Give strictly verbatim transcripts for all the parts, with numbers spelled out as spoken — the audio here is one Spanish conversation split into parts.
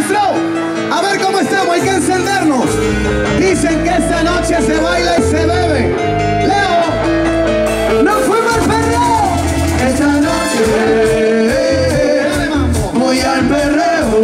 maestro, a ver cómo estamos, hay que encendernos. Dicen que esta noche se baila y se bebe. Leo, nos fuimos al perreo. Esta noche voy al perreo,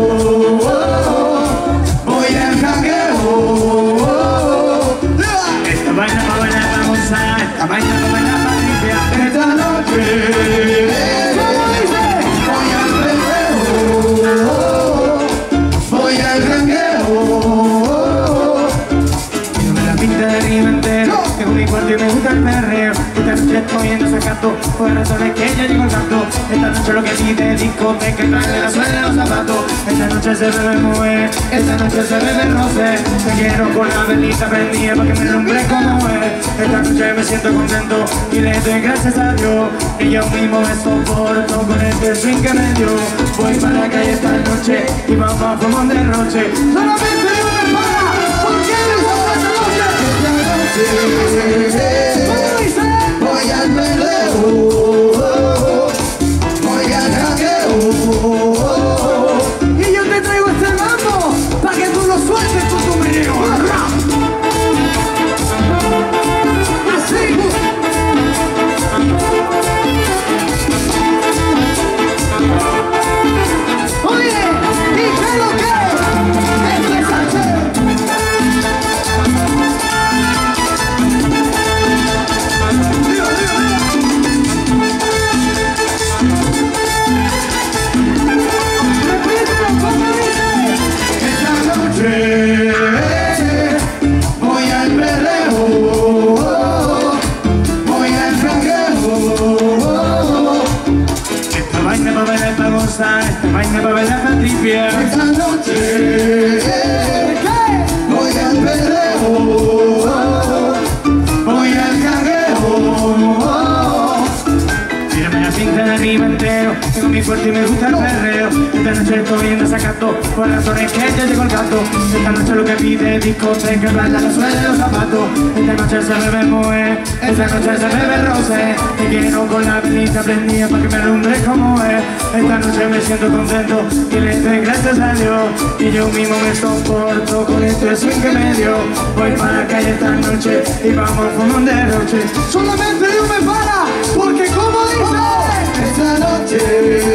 voy al jangueo. Esta vaina pa' bailar la goza, esta vaina pa' bailar la Patricia. Esta noche voy al perreo, voy al jangueo. No me la pinta de arriba entero, tengo mi cuarto y me gusta el perreo. Esta noche estoy en desacato, por razones que ya llegó el canto. Esta noche lo que pide discoteca, trae la suela de los zapatos. Esta noche se bebe mujer, esta noche se bebe roce. Te quiero con la velita prendida para que me alumbre como es. Esta noche me siento contento y le doy gracias a Dios, que yo mismo me soporto con este swing que me dio. Voy para la calle esta noche y vamos a fumar un derroche. Solamente yo me para, porque eres esta noche. Voy al perreo, voy al jangueo. Y yo te traigo este mambo para que tú lo sueltes con tu meneo. Así. Oye, ¿y qué lo que? Esto es Sánchez. Voy al perreo, voy al jangueo. Esta vaina pa' bailar pa' gozar, esta vaina pa' bailar pa' tripear. Esta noche voy al perreo, voy al jangueo. Mírame la pinta de arriba entero, tengo mi fuerte y me gusta el perreo. Esta noche estoy en desacato, por razones que ya llegó el gato. Esta noche lo que pide es discoteca, bailar la suela de los zapatos. Esta noche se bebe mujer, esta noche se bebe roce. Te quiero con la velita prendida para que me alumbre como es. Esta noche me siento contento y le doy gracias a Dios, y yo mismo me soporto con este swing que me dio. Voy para la calle esta noche y vamos a fumar un derroche. Solamente yo me para, porque como dice, esta noche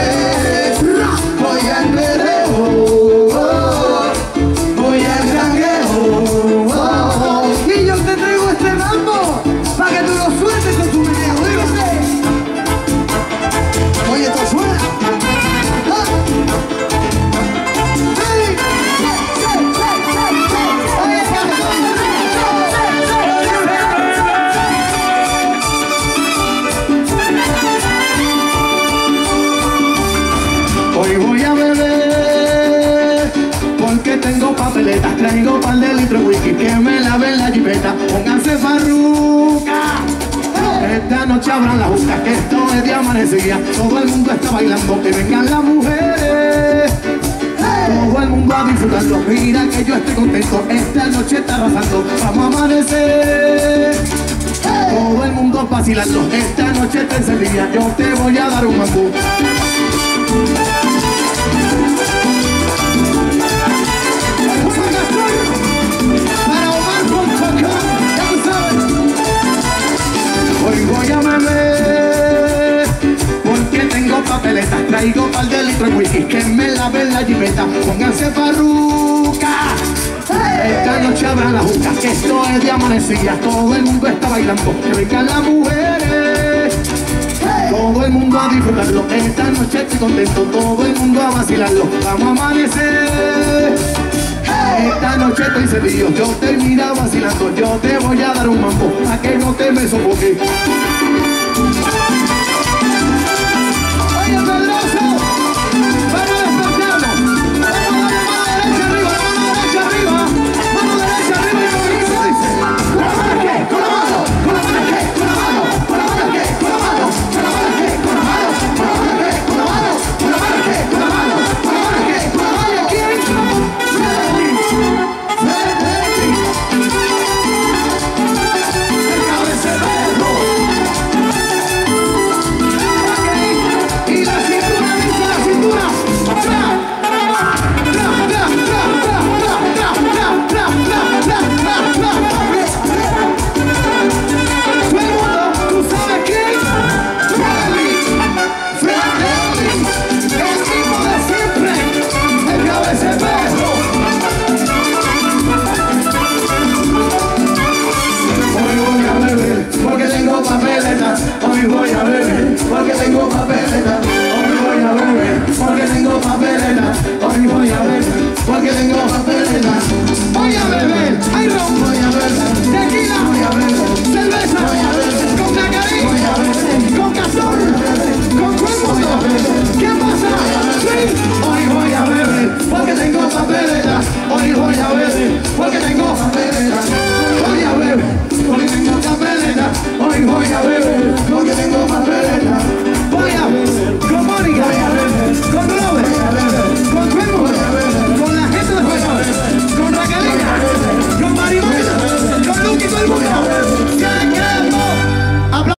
voy al perreo, voy al jangueo. Y yo te traigo este mambo para que tú lo sueltes con tu meneo. Dígase. Oye, esto suena. Ah. Sí. Sí, sí, sí, sí. Oye, hoy voy a beber porque tengo papeletas, traigo par de litros de whisky, que me laven la jipeta, pónganse farruca. Esta noche abran las jucas, que esto es de amanecida, todo el mundo está bailando, que vengan las mujeres, todo el mundo a disfrutarlo. Mira que yo estoy contento, esta noche está arrasando, vamos a amanecer, todo el mundo vacilando, esta noche está encendida, yo te voy a dar un mambo. Para Omar punto com, ya tú sabes. Hoy voy a beber porque tengo papeletas, traigo par de litros de whisky, que me laven la jipeta, pónganse farruca. Esta noche abran la juca, que esto es de amanecida, todo el mundo está bailando, que vengan las mujeres, todo el mundo a disfrutarlo. Esta noche estoy contento, todo el mundo a vacilarlo, vamos a amanecer. Esta noche estoy encendido, yo te mira vacilando, yo te voy a dar un mambo, a que no te me sofoque. Oye, Pedroso, vamos a despertarnos. Vamos a darle mano derecha arriba, mano derecha arriba, mano derecha arriba y como dice. ¿Con la mano qué? ¿Con la mano? ¿Con la mano qué? ¿Con la mano? ¿Con la mano qué? ¿Con la mano? ¿Con la mano qué? ¿Con la mano? ¿Con la mano qué? ¿Con la mano? ¿Con la mano qué? ¿Con la mano? ¿Con la mano qué? ¿Con la mano quién? El cabecero. porque tengo papeleta. Voy a beber, ay ron, voy